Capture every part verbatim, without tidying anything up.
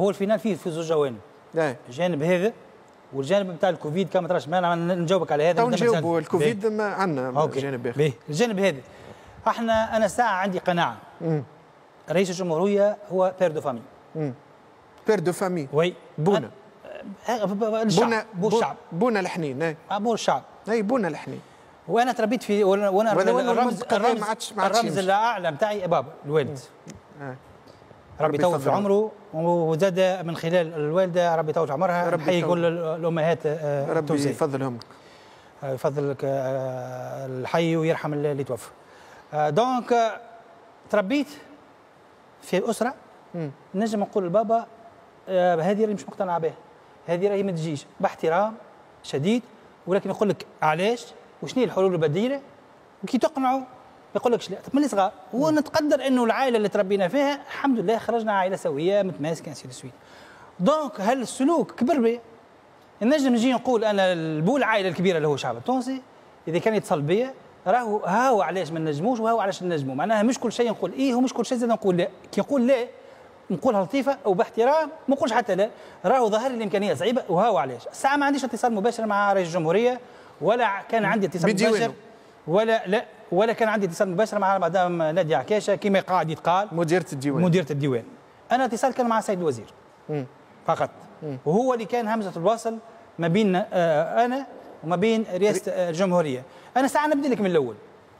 هو الفينال فيه في زوج جوانب. الجانب هذا والجانب نتاع الكوفيد كما تراش معنا نجاوبك على هذا. تو نجاوبوا الكوفيد ما عندنا جانب اخر. الجانب هذا احنا انا ساعه عندي قناعه. مم. رئيس الجمهوريه هو بير دو فامي. بير دو فامي. وي. بونا. الشعب. بونا بو الشعب. بونا الحنين. اي. بو الشعب. اي بونا الحنين. وانا تربيت في وانا الرمز الرمز, الرمز الاعلى نتاعي بابا الوالد. آه. ربي يطول في عمره وزاد من خلال الوالده ربي يطول في عمرها. نحيي كل الامهات ربي يفضلهم. يفضل الحي ويرحم اللي توفى. دونك تربيت في اسره نجم نقول لبابا هذه راهي مش مقتنعه بها، هذه راهي ما تجيش، باحترام شديد، ولكن يقول لك علاش وشنو هي الحلول البديله وكي تقنعوا ما يقولكش لا. طب من صغار ونتقدر انه العائله اللي تربينا فيها الحمد لله خرجنا عائله سويه متماسكه سي سويت. دونك هل السلوك كبر بي النجم نجي نقول انا البو العائله الكبيره اللي هو الشعب التونسي اذا كان يتصل بيا راهو هاو علاش ما نجموش وهاو علاش نجموا، معناها مش كل شيء نقول ايه ومش كل شيء زاد نقول لا. كي نقول لا نقولها لطيفه وباحترام ما نقولش حتى لا، راهو ظهر لي الامكانيه صعيبه وهاو علاش. الساعه ما عنديش اتصال مباشر مع رئيس الجمهوريه ولا كان عندي اتصال مباشر ولا لا ولا كان عندي اتصال مباشر مع مدام ناديه عكاشه كما قاعد يتقال مديره الديوان. مديره الديوان. انا اتصال كان مع السيد الوزير مم. فقط مم. وهو اللي كان همزه الوصل ما بين آه انا وما بين رئاسه آه الجمهوريه. انا ساعه نبدا لك من الاول.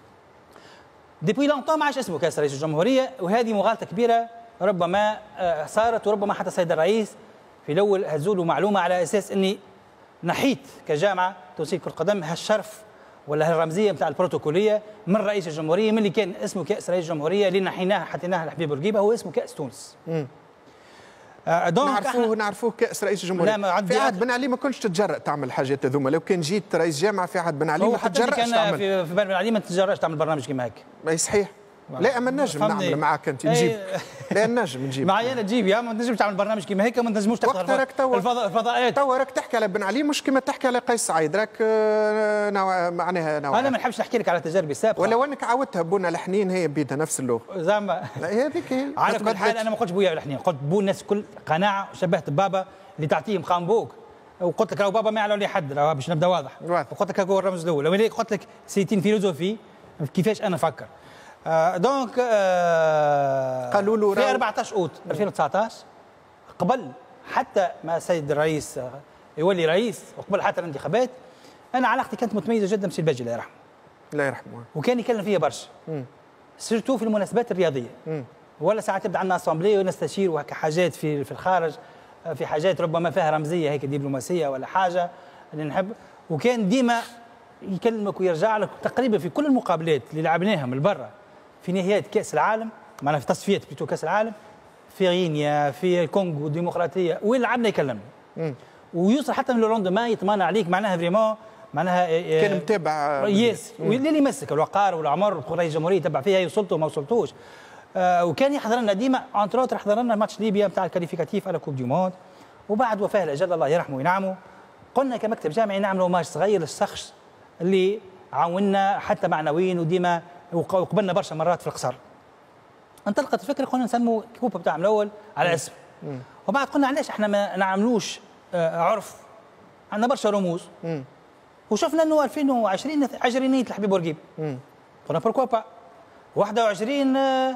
ديبوي لونتون ما عادش اسمه كاس رئيس الجمهوريه، وهذه مغالطه كبيره ربما آه صارت، وربما حتى السيد الرئيس في الاول هزوا له معلومه على اساس اني نحيت كجامعه تونسيه كره القدم هالشرف ولا هالرمزيه نتاع البروتوكوليه من رئيس الجمهوريه، من اللي كان اسمه كاس رئيس الجمهوريه اللي نحيناه حطيناه لحبيب بورقيبه هو اسمه كاس تونس. امم آه نعرفوه نعرفوه كاس رئيس الجمهوريه. لا في عهد بن علي ما كنتش تتجرأ تعمل الحاجات هذوما، لو كان جيت رئيس جامعه في عهد بن علي ما تتجرأش تعمل. في في بن علي ما تتجرأش تعمل برنامج كيما هيك. اي صحيح. لا اما نجم نعمل معاك انت نجيب. لا نجم نجيب معايا انا تجيب يا ما تنجمش تعمل برنامج كيما هيك، ما تنجموش تاخذ الفضاءات. توا راك تحكي على بن علي مش كيما تحكي على قيس سعيد، راك نوع معناها نوع. انا ما نحبش نحكي لك على تجاربي السابقه. ولو انك عاودتها بونا الحنين هي بيدها نفس اللغه. زعما هذيك هي. على كل حال انا ما قلتش بويا الحنين، قلت بو الناس الكل قناعه وشبهت بابا اللي تعطيهم خامبوك، وقلت لك راهو بابا ما يعلو لي حد راهو باش نبدا واضح. وقلت لك هو الرمز الاول، ولكن قلت لك سيتين فيلوزوفي كيفاش انا نفكر. آه دونك آه قالوا له في أربعطاش أوت ألفين وتسعطاش قبل حتى ما السيد الرئيس آه يولي رئيس وقبل حتى الانتخابات انا علاقتي كانت متميزه جدا بسي الباجي الله يرحمه. الله يرحمه. وكان يكلم فيا برشا. سيرتو في المناسبات الرياضيه. مم. ولا ساعات تبدا عندنا اسامبلي ونستشير وهكا حاجات في في الخارج، في حاجات ربما فيها رمزيه هيك دبلوماسيه ولا حاجه اللي نحب، وكان ديما يكلمك ويرجع لك تقريبا في كل المقابلات اللي لعبناها من برا في نهايات كاس العالم، معناها في تصفيات بيتو كاس العالم في غينيا في الكونغو الديمقراطيه وين لعبنا يكلمنا. ويوصل حتى من لوندما يطمن عليك معناها فريمون معناها كان متابع يس واللي يمسك الوقار والعمر رئيس الجمهوريه يتبع فيها وصلتوا وما وصلتوش. آه وكان يحضر لنا ديما انتر حضر لنا ماتش ليبيا نتاع الكاليفيكاتيف على كوب دي موند، وبعد وفاه الاجل الله يرحمه وينعمه قلنا كمكتب جامعي نعملوا ماتش صغير للشخص اللي عاوننا حتى معنويا وديما وقبلنا برشا مرات في القصر. انطلقت الفكره قلنا نسموا كوبا بتاعنا الاول على اسم. وبعد قلنا علاش احنا ما نعملوش آه عرف، عندنا برشا رموز. مم. وشفنا انه ألفين وعشرين عشرينيه الحبيب بورقيبه. قلنا بوركوا با واحد وعشرين آه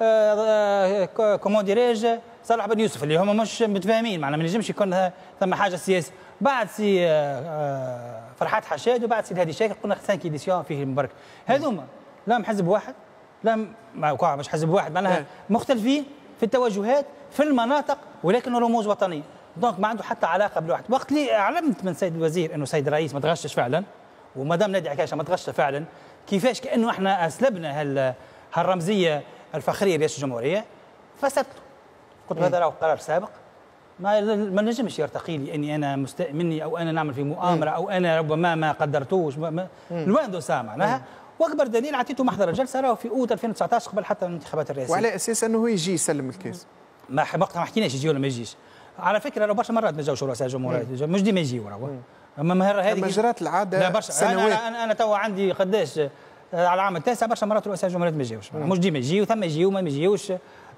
آه آه كومون ديريج صالح بن يوسف اللي هم مش متفاهمين معنا ما نجمش يكون ثم حاجه سياسيه. بعد سي آه فرحات حشاد وبعد سي الهادي شاكر قلنا خمسة ايديسيون فيه المبارك. هذوما لا من حزب واحد لا مش حزب واحد معناها مختلفين في التوجهات في المناطق ولكن رموز وطنيه. دونك ما عنده حتى علاقه بالواحد. وقت اللي علمت من سيد الوزير انه سيد الرئيس ما تغشش فعلا ومدام نادي عكاشه ما تغشش فعلا كيفاش كانه احنا اسلبنا هال هالرمزيه الفخريه لرئاسه الجمهوريه فسبت قلت هذا راهو قرار سابق ما ما نجمش يرتقي لي اني انا مستاء مني او انا نعمل في مؤامره او انا ربما ما قدرتوش الوان دو ساعه معناها. واكبر دليل عطيته محضر الجلسه راهو في اوت ألفين وتسعطاش قبل حتى الانتخابات الرئاسيه. وعلى اساس انه هو يجي يسلم الكاس. ما وقتها ما حكيناش يجي ولا ما يجيش. على فكره لو برشا مرات ما جاوش رؤساء الجمهوريات مش ديما يجيو راهو. اما المهره هذه مجرات العاده لا برشا سنوات. انا انا, أنا توا عندي قداش على العام التاسع برشا مرات رؤساء الجمهوريات ما يجيوش مش ديما يجيو ثم يجيو ما يجيوش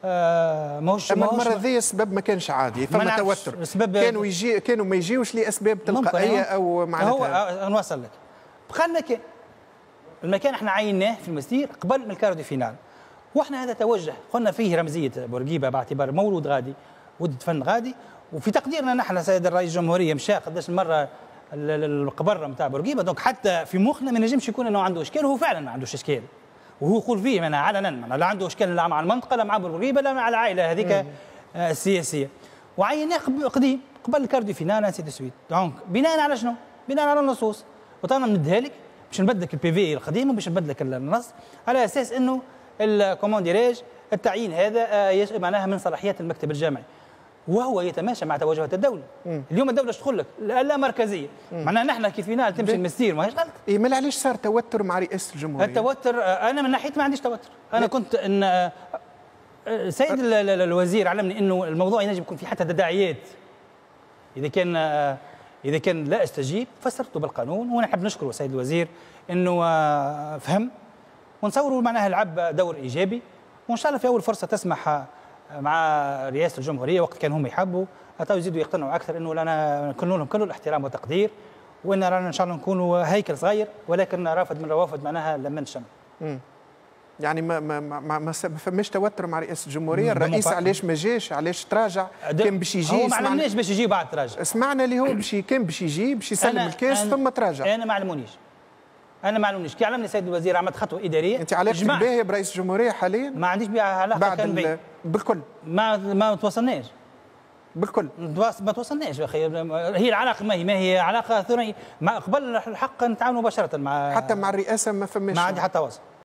آه ماهوش اما المره ذي السبب ما كانش عادي، فما توتر. كانوا يجي كانوا ما يجيوش لاسباب تلقائيه او معناتها. هو نوصل لك بقى المكان المكان احنا عيناه في المسير قبل من الكارو دي فينال، واحنا هذا توجه قلنا فيه رمزيه بورقيبه باعتبار مولود غادي ولد فن غادي، وفي تقديرنا نحن سيد الرئيس الجمهوريه مشى قداش المره القبر نتاع بورقيبه، دونك حتى في مخنا ما نجمش يكون انه عنده اشكال، وهو فعلا ما عندوش اشكال، وهو يقول فيه معناها علنا معناها لا عنده اشكال لا مع المنطقه لا مع بورقيبه لا مع العائله هذيك السياسيه. وعيناه قديم قبل الكارو دي فينال انسي دو سويت، دونك بناء على شنو؟ بناء على النصوص، وطالما نديها لك باش نبدلك البي في القديم وباش نبدلك النص على اساس انه كومون ديريج التعيين هذا معناها من صلاحيات المكتب الجامعي، وهو يتماشى مع توجهات الدوله. مم. اليوم الدوله ايش تقول لك؟ لا مركزيه، معناها نحن كيف فينال تمشي المسير ماهيش غلط. اي ما علاش صار توتر مع رئاسه الجمهوريه؟ التوتر انا من ناحيه ما عنديش توتر، انا كنت ان سيد الوزير علمني انه الموضوع ينجم يكون في حتى تداعيات. اذا كان اذا كان لا استجيب فسرته بالقانون، ونحب نشكر السيد الوزير انه فهم، ونصوروا معناها لعب دور ايجابي، وان شاء الله في اول فرصه تسمح مع رئاسه الجمهوريه وقت كان هم يحبوا حتى يزيدوا يقتنعوا اكثر انه لنا نكون لهم كل الاحترام والتقدير، وان رانا ان شاء الله نكونوا هيكل صغير ولكن رافد من روافد معناها لما نشم. يعني ما ما ما ما فماش توتر مع رئاسه الجمهوريه، الرئيس علاش ما جاش؟ علاش تراجع؟ كان باش يجي، هو ما علمناش باش يجي بعد تراجع. سمعنا اللي هو باش كان باش يجي باش يسلم الكاس ثم تراجع. انا ما علمونيش انا ما علمونيش كي علمني السيد الوزير عملت خطوه اداريه. انت علاقتك باهيه برئيس الجمهوريه حاليا؟ ما عنديش بها علاقه كان بي. بالكل ما ما توصلناش بالكل ما توصلناش يا اخي. هي العلاقه ما هي ما هي علاقه ثنائيه، قبل الحق نتعاونوا مباشره مع حتى مع الرئاسه ما فماش، ما عندي حتى وصل.